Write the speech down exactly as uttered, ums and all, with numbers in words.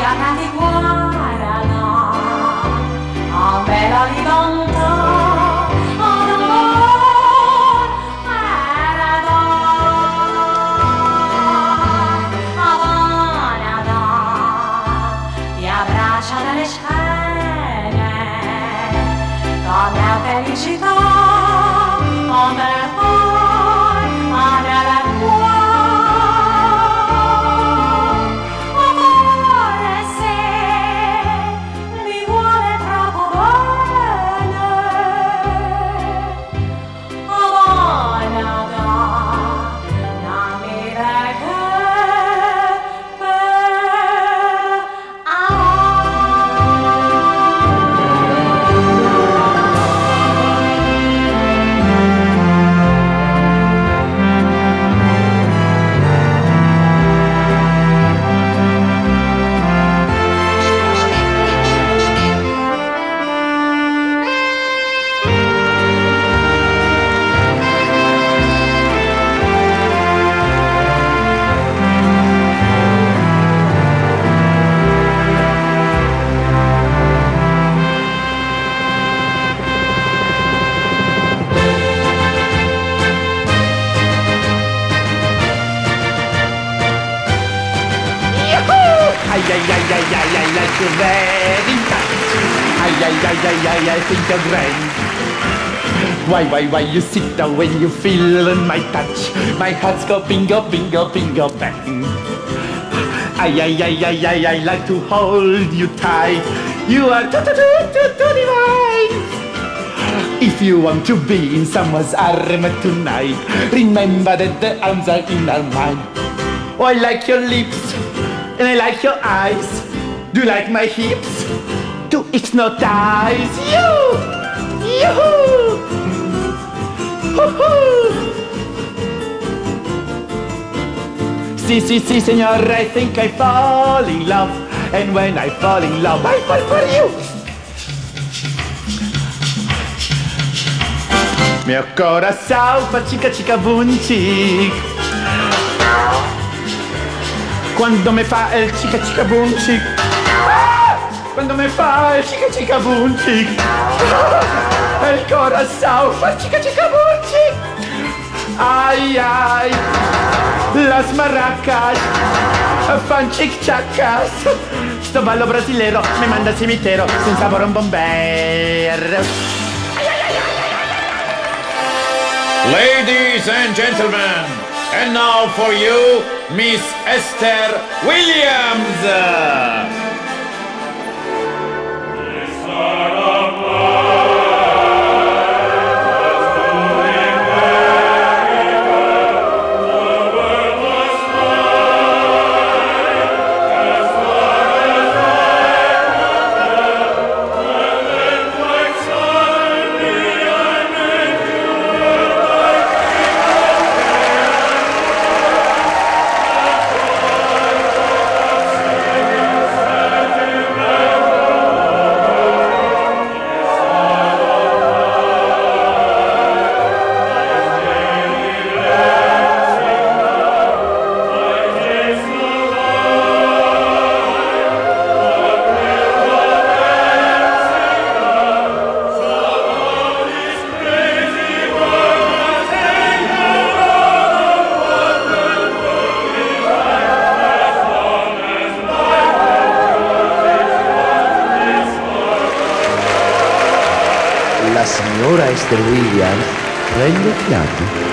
Guarda ti guarda, a bella di tanto, ad amor era dai, Havana dai, ti abbraccia dalle scene, con la felicità, a me poi, a me la cuore. Ay, ay, ay, ay, ay, I like you very much. Ay, ay, ay, ay, ay, I think you're great. Why, why, why you sit down when you feel my touch? My heart's go bingo, bingo, bingo, bang. Ay, ay, ay, ay, ay, I like to hold you tight. You are too, too, too, too, too divine. If you want to be in someone's arm tonight, remember that the arms are in our mind. Oh, I like your lips, and I like your eyes. Do you like my hips? To hypnotize you! Yoo-hoo! Hoo-hoo! Si, si, si, signor, I think I fall in love. And when I fall in love, I fall for you! Mio coração fa chica chica boom chic. Quando me fa il chica chica boom chic. Ah! Quando me fa il chica chica boom chic. Ah! Il coração fa chica chica boom chic. Ai ai, las maracas fan chic chacas. Sto ballo brasilero mi manda al cimitero senza sapore un bomber. Ladies and gentlemen, and now for you, Miss Esther Williams. La signora Esther Williams prende fiato.